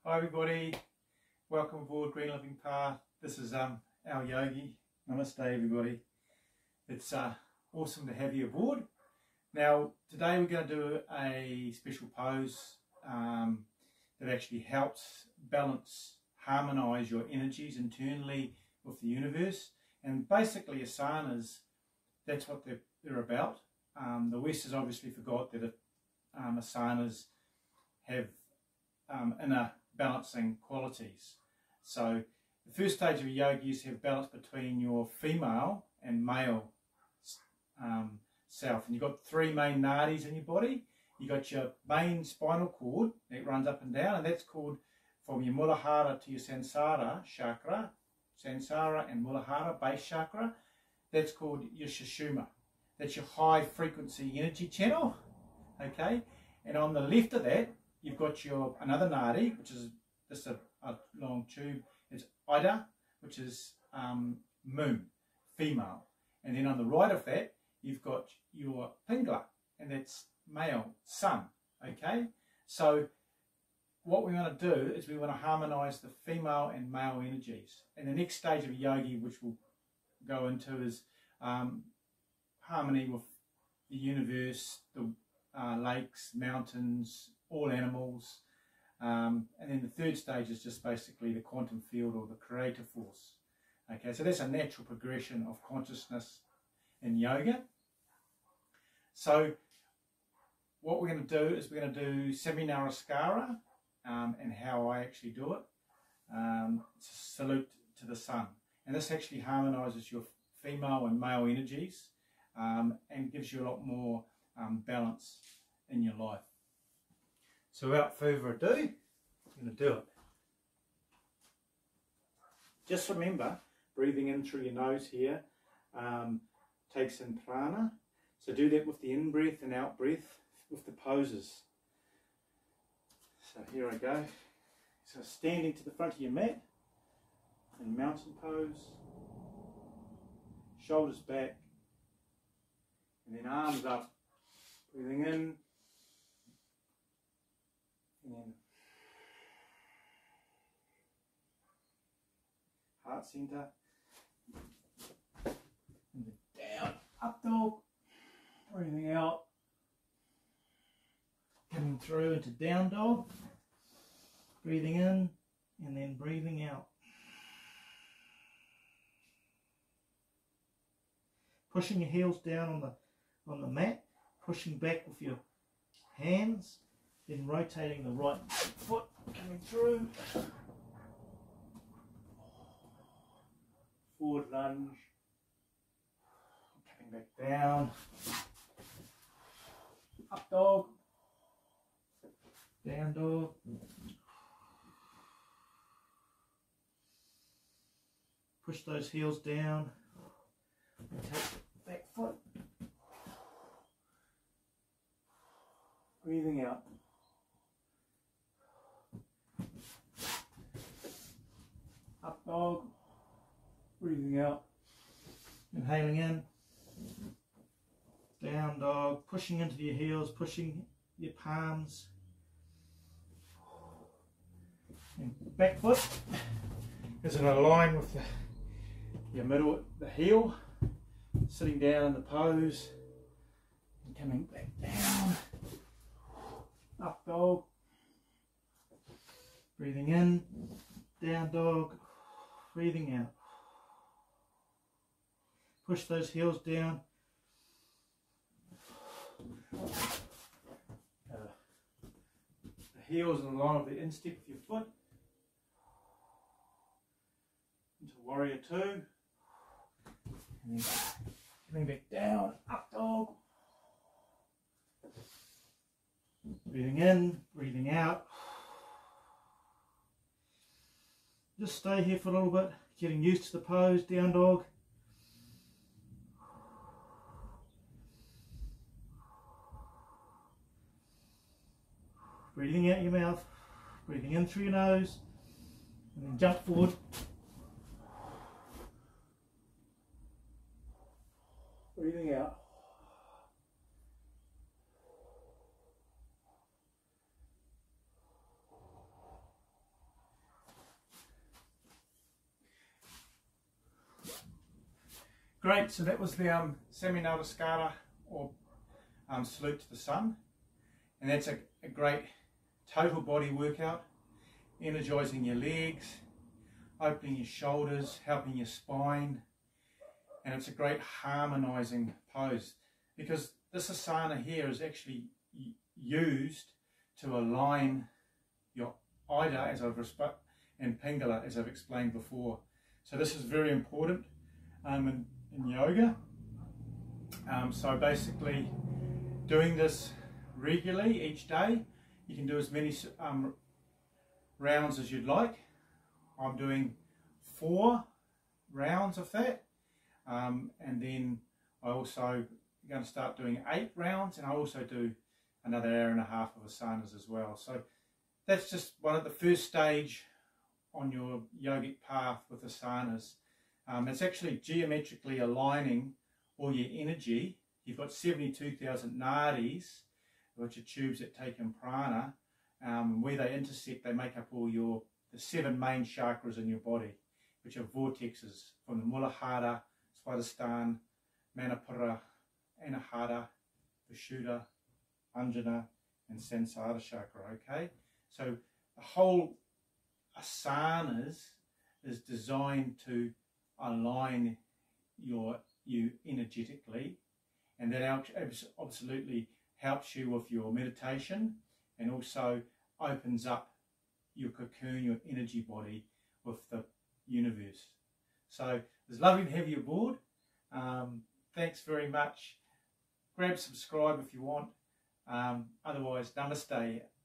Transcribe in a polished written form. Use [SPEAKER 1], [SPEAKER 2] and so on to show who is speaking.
[SPEAKER 1] Hi everybody, welcome aboard Green Living Path. This is Alyogi. Namaste everybody. It's awesome to have you aboard. Now today we're going to do a special pose that actually helps balance, harmonize your energies internally with the universe. And basically asanas, that's what they're about. The West has obviously forgot that asanas have inner balancing qualities. So the first stage of yoga is to have balance between your female and male self. And you've got three main nadis in your body. You've got your main spinal cord that runs up and down, and that's called from your Muladhara to your Sansara chakra, Sansara and Muladhara base chakra. That's called your Sushumna. That's your high frequency energy channel. Okay, and on the left of that, you've got your another nadi, which is just a long tube. It's Ida, which is moon, female. And then on the right of that, you've got your Pingala, and that's male, sun. Okay? So what we want to do is we want to harmonize the female and male energies. And the next stage of yogi, which we'll go into, is harmony with the universe, the lakes, mountains, all animals, and then the third stage is just basically the quantum field or the creative force. Okay, so that's a natural progression of consciousness in yoga. So what we're going to do is we're going to do Semi-Namaskara, and how I actually do it. Salute to the sun, and this actually harmonizes your female and male energies, and gives you a lot more balance in your life. So without further ado, I'm going to do it. Just remember, breathing in through your nose here takes in prana. So do that with the in-breath and out-breath with the poses. So here I go. So standing to the front of your mat in mountain pose. Shoulders back. And then arms up. Breathing in. And then heart center, and then down, up dog, breathing out, coming through into down dog, breathing in and then breathing out. Pushing your heels down on the mat, pushing back with your hands. Then rotating the right foot, coming through. Forward lunge. Coming back down. Up dog. Down dog. Push those heels down. Take the back foot. Breathing out. Up dog, breathing out, inhaling in, down dog, pushing into your heels, pushing your palms, and back foot is in a line with your middle, the heel, sitting down in the pose, and coming back down, up dog, breathing in, down dog, breathing out. Push those heels down. The heels in the line of the instep of your foot. Into warrior two. And then coming back down, up dog. Breathing in, breathing out. Just stay here for a little bit, getting used to the pose, down dog. Breathing out your mouth, breathing in through your nose, and then jump forward. Breathing out. Great, so that was the Samanalaskara, or salute to the sun, and that's a great total body workout, energizing your legs, opening your shoulders, helping your spine, and it's a great harmonizing pose, because this asana here is actually used to align your Ida, as I've and Pingala, as I've explained before. So this is very important in yoga. So basically, doing this regularly each day, you can do as many rounds as you'd like. I'm doing 4 rounds of that, and then I also going to start doing 8 rounds, and I also do another hour and a half of asanas as well. So that's just one of the first stage on your yogic path with asanas. It's actually geometrically aligning all your energy. You've got 72,000 nadis, which are tubes that take in prana. Where they intersect, they make up all the 7 main chakras in your body, which are vortexes from the Muladhara, Swadhisthana, Manipura, Anahata, Vishuddha, Anjana, and Sansara chakra. Okay, so the whole asanas is designed to align you energetically, and that absolutely helps you with your meditation, and also opens up your cocoon, your energy body, with the universe. So it's lovely to have you aboard. Thanks very much. Grab subscribe if you want. Otherwise, namaste.